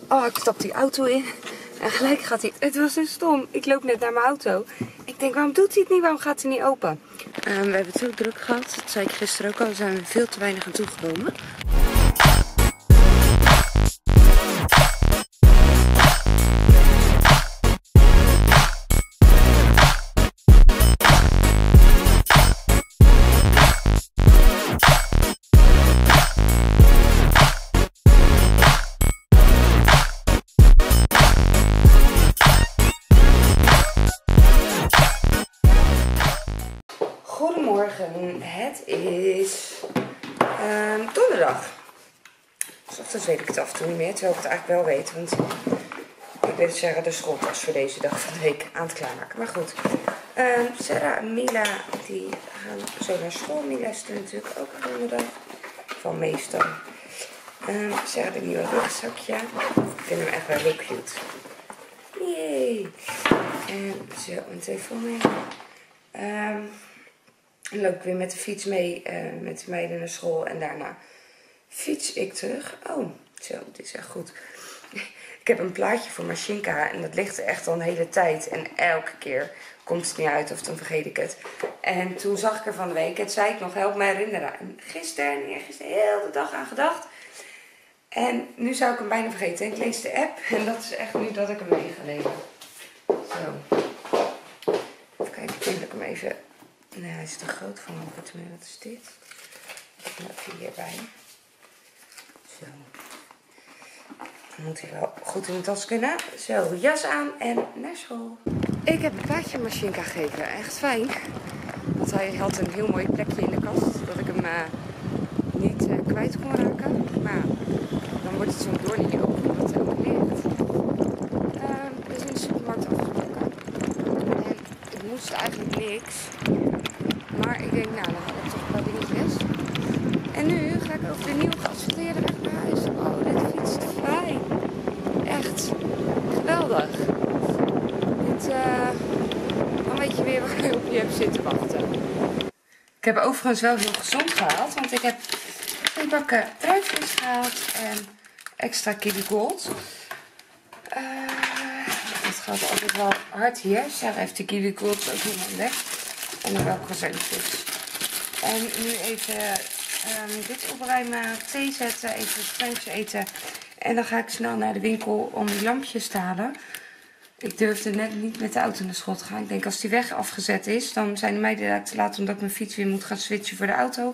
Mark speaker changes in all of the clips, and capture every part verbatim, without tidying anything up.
Speaker 1: Oh, ik stap die auto in. En gelijk gaat hij... Het was dus stom. Ik loop net naar mijn auto. Ik denk, waarom doet hij het niet? Waarom gaat hij niet open? Um, we hebben het zo druk gehad. Dat zei ik gisteren ook al. We zijn veel te weinig aan toegekomen. Goedemorgen, het is um, donderdag. Dus ochtends weet ik het af en toe niet meer, terwijl ik het eigenlijk wel weet. Want ik weet zeggen de schooltas voor deze dag van de week aan het klaarmaken. Maar goed, um, Sarah en Mila die gaan zo naar school. Mila is er natuurlijk ook donderdag, van meestal. Um, Sarah de nieuwe rugzakje. Ik vind hem echt wel heel cute. Yay! En zo een telefoon mee. Um, Dan loop ik weer met de fiets mee, uh, met de meiden naar school en daarna fiets ik terug. Oh, zo, dit is echt goed. Ik heb een plaatje voor Mashinka en dat ligt er echt al een hele tijd. En elke keer komt het niet uit of dan vergeet ik het. En toen zag ik er van de week, het zei ik nog, help me herinneren. En gisteren en eergisteren heel de dag aan gedacht. En nu zou ik hem bijna vergeten. En ik lees de app en dat is echt nu dat ik hem mee ga lezen. Zo. Even kijken, ik denk dat ik hem even... Nee, hij is te groot voor me. Wat is dit? Ik heb hem hierbij. Zo. Dan moet hij wel goed in de tas kunnen. Zo, jas aan en naar school. Ik heb een plaatje Mashinka gegeven. Echt fijn. Want hij had een heel mooi plekje in de kast. Dat ik hem uh, niet uh, kwijt kon raken. Maar dan wordt het zo'n doornje open omdat het helemaal ligt. Uh, dus in de supermarkt afgesproken. En ik moest eigenlijk niks. Maar ik denk, nou, dan had ik toch een paar dingetjes. En nu ga ik over de nieuwe geasfalteerde weg naar huis. Oh, dit fiets te fijn. Echt geweldig. Dit, uh, dan weet je weer waar je op je hebt zitten wachten. Ik heb overigens wel heel gezond gehaald. Want ik heb twee bakken druifvis gehaald en extra kiwi gold. Uh, dat gaat altijd wel hard hier. Sarah heeft de kiwi gold ook helemaal ontdekt. En dan wel croissantjes. En nu even um, dit opruimen, thee zetten, even een snackje eten. En dan ga ik snel naar de winkel om die lampjes te halen. Ik durfde net niet met de auto naar school te gaan. Ik denk als die weg afgezet is, dan zijn de meiden daar te laat omdat ik mijn fiets weer moet gaan switchen voor de auto.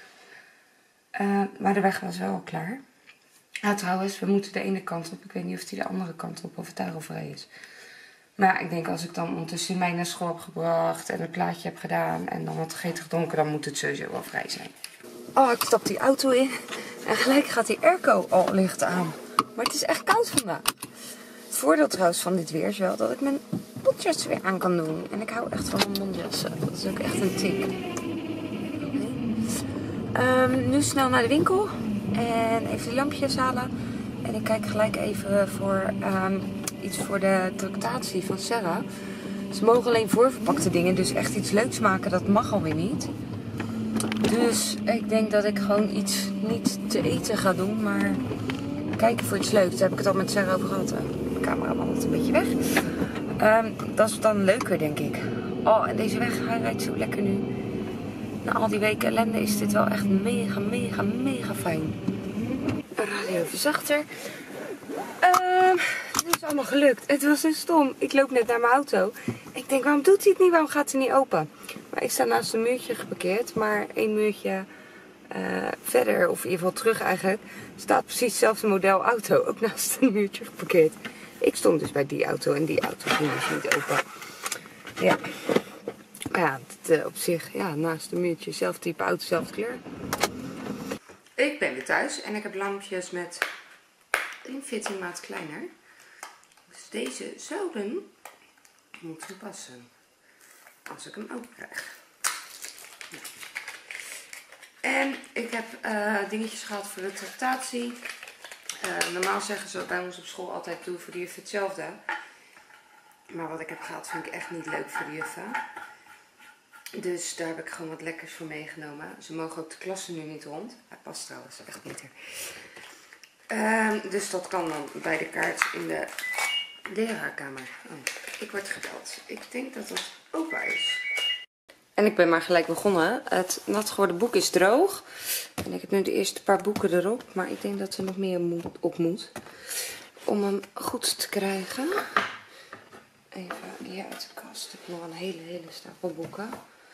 Speaker 1: Uh, maar de weg was wel al klaar. Ja, trouwens, we moeten de ene kant op. Ik weet niet of die de andere kant op of het daarover vrij is. Maar ik denk als ik dan ondertussen mij naar school heb gebracht en een plaatje heb gedaan en dan wat gegeten gedronken, dan moet het sowieso wel vrij zijn. Oh, ik stap die auto in en gelijk gaat die airco al licht aan. Maar het is echt koud vandaag. Het voordeel trouwens van dit weer is wel dat ik mijn potjas weer aan kan doen. En ik hou echt van mijn mondjassen. Dat is ook echt een tik. Okay. Um, nu snel naar de winkel en even die lampjes halen. En ik kijk gelijk even voor... Um, iets voor de tractatie van Sarah. Ze mogen alleen voorverpakte dingen, dus echt iets leuks maken, dat mag alweer niet. Dus ik denk dat ik gewoon iets niet te eten ga doen, maar kijken voor iets leuks. Daar heb ik het al met Sarah over gehad. De camera wandelt een beetje weg. Um, dat is dan leuker, denk ik. Oh, en deze weg, hij rijdt zo lekker nu. Na al die weken ellende is dit wel echt mega, mega, mega fijn. Radio even zachter. Um, Het is allemaal gelukt. Het was dus stom. Ik loop net naar mijn auto. Ik denk, waarom doet hij het niet? Waarom gaat hij niet open? Maar ik sta naast een muurtje geparkeerd. Maar één muurtje uh, verder, of in ieder geval terug eigenlijk, staat precies hetzelfde model auto. Ook naast een muurtje geparkeerd. Ik stond dus bij die auto en die auto ging dus niet open. Ja. Ja, het, uh, op zich, ja, naast een muurtje, zelfde type auto, zelfde kleur. Ik ben weer thuis en ik heb lampjes met een veertien maat kleiner. Dus deze zouden moeten passen. Als ik hem open krijg. Ja. En ik heb uh, dingetjes gehad voor de tractatie. Uh, normaal zeggen ze bij ons op school altijd doe voor de juf hetzelfde. Maar wat ik heb gehad vind ik echt niet leuk voor de juffen. Dus daar heb ik gewoon wat lekkers voor meegenomen. Ze mogen ook de klassen nu niet rond. Hij past trouwens echt beter. Um, dus dat kan dan bij de kaart in de leraarkamer. Oh, ik word gebeld. Ik denk dat dat opa is. En ik ben maar gelijk begonnen. Het nat geworden boek is droog. En ik heb nu de eerste paar boeken erop. Maar ik denk dat er nog meer op moet. Om hem goed te krijgen. Even hier uit de kast. Ik heb nog een hele, hele stapel boeken.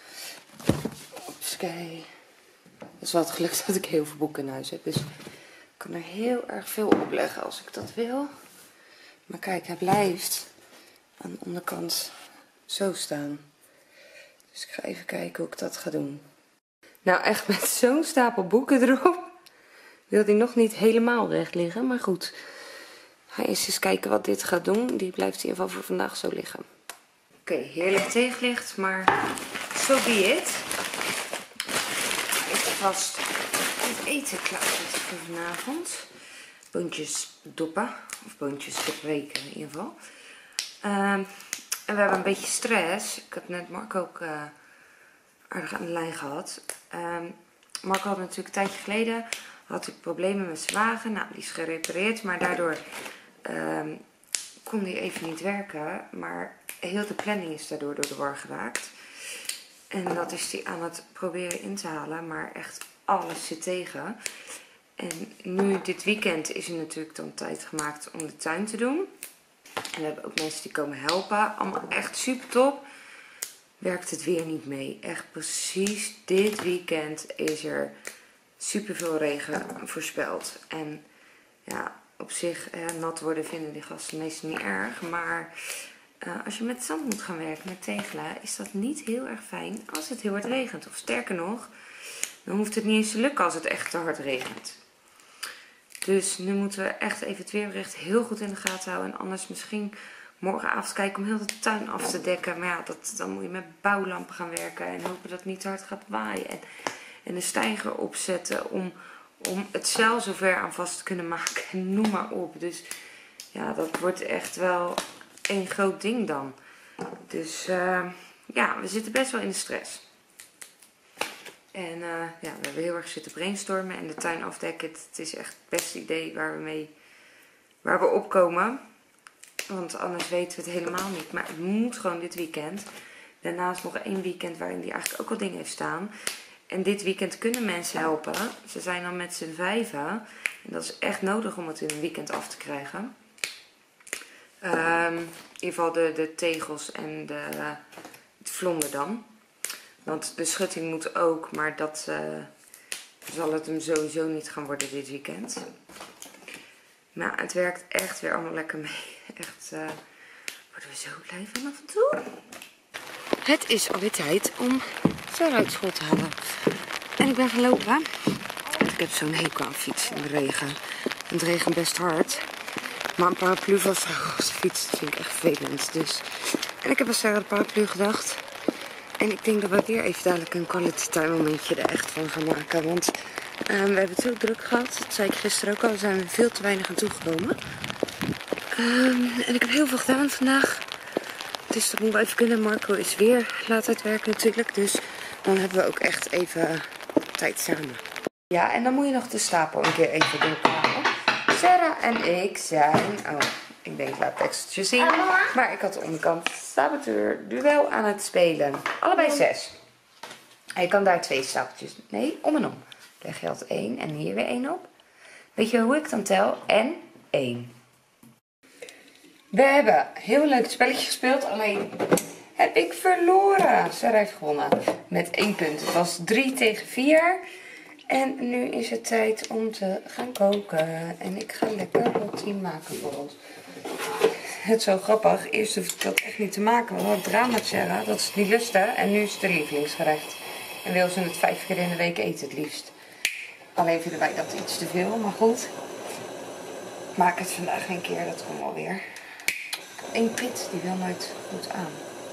Speaker 1: Opskij. Het is wel het geluk dat ik heel veel boeken in huis heb. Dus ik kan er heel erg veel op leggen als ik dat wil. Maar kijk, hij blijft aan de onderkant zo staan. Dus ik ga even kijken hoe ik dat ga doen. Nou, echt met zo'n stapel boeken erop wil hij nog niet helemaal recht liggen. Maar goed, ga eerst eens kijken wat dit gaat doen. Die blijft in ieder geval voor vandaag zo liggen. Oké, okay, heerlijk tegenlicht, maar so be it. Ik heb vast het eten klaar voor vanavond. Boontjes doppen, of boontjes breken in ieder geval. Um, en we hebben een beetje stress. Ik heb net Marco ook uh, aardig aan de lijn gehad. Um, Marco had natuurlijk een tijdje geleden had hij problemen met zijn wagen. Nou, die is gerepareerd, maar daardoor um, kon hij even niet werken. Maar heel de planning is daardoor door de war geraakt. En dat is hij aan het proberen in te halen, maar echt alles zit tegen. En nu dit weekend is er natuurlijk dan tijd gemaakt om de tuin te doen. En we hebben ook mensen die komen helpen. Allemaal echt super top. Werkt het weer niet mee. Echt precies dit weekend is er super veel regen voorspeld. En ja, op zich eh, nat worden vinden die gasten meestal niet erg. Maar uh, als je met zand moet gaan werken, met tegelen, is dat niet heel erg fijn als het heel hard regent. Of sterker nog, dan hoeft het niet eens te lukken als het echt te hard regent. Dus nu moeten we echt even het weerbericht heel goed in de gaten houden. En anders misschien morgenavond kijken om heel de tuin af te dekken. Maar ja, dat, dan moet je met bouwlampen gaan werken. En hopen dat het niet te hard gaat waaien. En, en een steiger opzetten om, om het zeil zover aan vast te kunnen maken. En noem maar op. Dus ja, dat wordt echt wel een groot ding dan. Dus uh, ja, we zitten best wel in de stress. En uh, ja, we hebben heel erg zitten brainstormen en de tuin afdekken. Het, het is echt het beste idee waar we mee waar we opkomen. Want anders weten we het helemaal niet. Maar het moet gewoon dit weekend. Daarnaast nog één weekend waarin die eigenlijk ook al dingen heeft staan. En dit weekend kunnen mensen helpen. Ze zijn dan met z'n vijven. En dat is echt nodig om het in een weekend af te krijgen. Um, in ieder geval de, de tegels en de, het vlonder dan. Want de schutting moet ook, maar dat uh, zal het hem sowieso niet gaan worden dit weekend. Maar het werkt echt weer allemaal lekker mee. Echt, uh, worden we zo blij van af en toe. Het is alweer tijd om Sarah uit school te halen. En ik ben gaan lopen. Ik heb zo'n hekel aan fietsen in de regen. Het regent best hard. Maar een paraplu vast op de fiets, dat vind ik echt vervelend. Dus. En ik heb aan Sarah de paraplu gedacht. En ik denk dat we weer even dadelijk een quality time momentje er echt van gaan maken. Want uh, we hebben het zo druk gehad. Dat zei ik gisteren ook al. We zijn veel te weinig aan toegekomen. Um, en ik heb heel veel gedaan vandaag. Dus dat moet wel even kunnen. Marco is weer laat uitwerken natuurlijk. Dus dan hebben we ook echt even tijd samen. Ja, en dan moet je nog de stapel een keer even doorkramen. Sarah en ik zijn... Oh, ik denk, laat het extra zien. Maar ik had de onderkant saboteur duel aan het spelen. Allebei zes. En je kan daar twee stapeltjes... Nee, om en om. Leg je altijd één en hier weer één op. Weet je hoe ik dan tel? En één. We hebben heel leuk spelletje gespeeld. Alleen heb ik verloren. Sarah heeft gewonnen. Met één punt. Het was drie tegen vier. En nu is het tijd om te gaan koken. En ik ga lekker roti maken voor ons. Het is zo grappig. Eerst hoefde ik dat echt niet te maken. Want het drama met Sarah dat ze het niet lusten. En nu is het de lievelingsgerecht. En wil ze het vijf keer in de week eten het liefst. Alleen vinden wij dat iets te veel. Maar goed. Maak het vandaag een keer. Dat komt wel weer. Eén pit die wil nooit goed aan.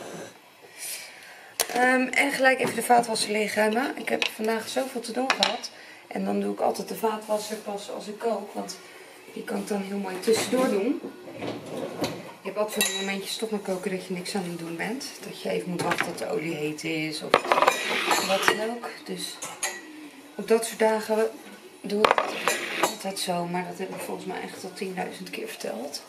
Speaker 1: Um, en gelijk even de vaatwasser leegruimen. Ik heb vandaag zoveel te doen gehad. En dan doe ik altijd de vaatwasser pas als ik kook. Want die kan ik dan heel mooi tussendoor doen. Je hebt altijd zo'n momentjes toch met koken dat je niks aan het doen bent. Dat je even moet wachten tot de olie heet is. Of wat dan ook. Dus op dat soort dagen doe ik het altijd zo, maar dat heb ik volgens mij echt al tienduizend keer verteld.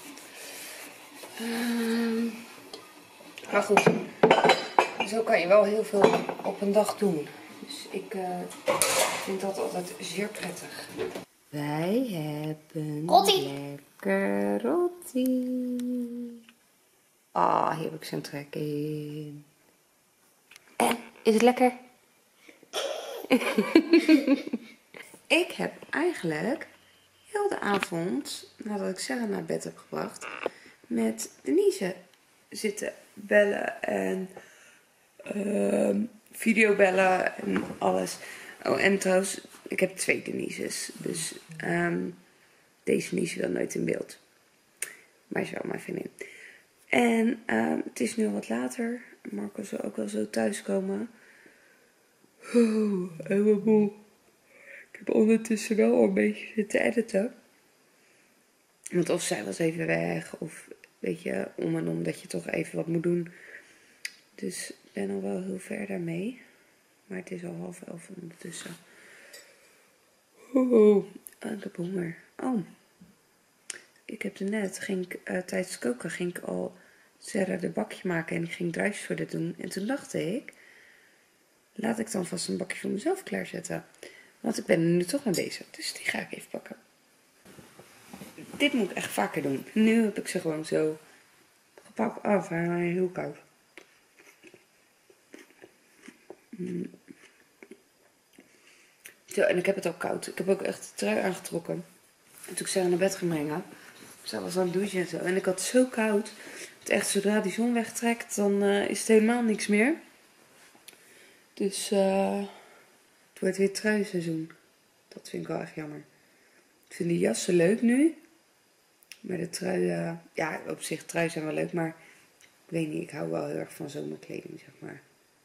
Speaker 1: Uh, maar goed, zo kan je wel heel veel op een dag doen. Dus ik uh, vind dat altijd zeer prettig. Wij hebben
Speaker 2: Rotti.
Speaker 1: lekker rotti. Ah, hier heb ik zo'n trek in. En, is het lekker? Ik heb eigenlijk heel de avond, nadat ik Sarah naar bed heb gebracht, met Denise zitten bellen en uh, videobellen en alles. Oh, en trouwens, ik heb twee Denise's. Dus um, deze Denise wil nooit in beeld. Maar is wel mijn vriendin. En um, het is nu wat later. Marco zal ook wel zo thuiskomen. Oh, en wat moe. Ik heb ondertussen wel al een beetje zitten editen. Want of zij was even weg, of weet je, om en om dat je toch even wat moet doen. Dus ik ben al wel heel ver daarmee. Maar het is al half elf ondertussen. Oh, ik heb honger. Oh, ik heb er net, ging ik, uh, tijdens het koken ging ik al Sarah de bakje maken en ik ging druifjes voor dit doen. En toen dacht ik, laat ik dan vast een bakje voor mezelf klaarzetten. Want ik ben er nu toch mee bezig. Dus die ga ik even pakken. Dit moet ik echt vaker doen. Nu heb ik ze gewoon zo gepakt af. Hij is heel koud. Mm. Zo, en ik heb het ook koud. Ik heb ook echt de trui aangetrokken. En toen ik Sarah naar bed ging brengen. Zij was aan het douchen en zo. En ik had zo koud. Dat echt zodra die zon wegtrekt, dan uh, is het helemaal niks meer. Dus uh, het wordt weer truiseizoen. Dat vind ik wel echt jammer. Ik vind die jassen leuk nu. Maar de truien, ja, op zich truien zijn wel leuk, maar ik weet niet, ik hou wel heel erg van zomerkleding, zeg maar.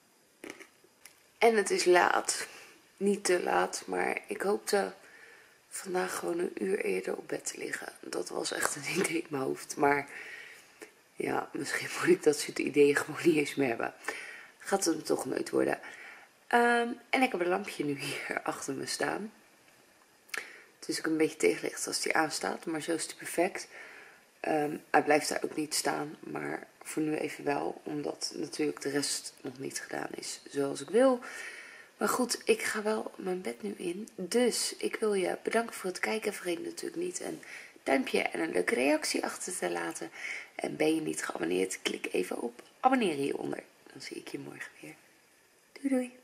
Speaker 1: En het is laat. Niet te laat, maar ik hoopte vandaag gewoon een uur eerder op bed te liggen. Dat was echt een idee in mijn hoofd, maar ja, misschien moet ik dat soort ideeën gewoon niet eens meer hebben. Gaat het toch nooit worden. Um, en ik heb een lampje nu hier achter me staan. Dus ik een beetje tegenlicht als die aanstaat, maar zo is het perfect. Um, hij blijft daar ook niet staan, maar voor nu even wel, omdat natuurlijk de rest nog niet gedaan is zoals ik wil. Maar goed, ik ga wel mijn bed nu in. Dus ik wil je bedanken voor het kijken. Vergeet natuurlijk niet een duimpje en een leuke reactie achter te laten. En ben je niet geabonneerd, klik even op abonneren hieronder. Dan zie ik je morgen weer. Doei doei.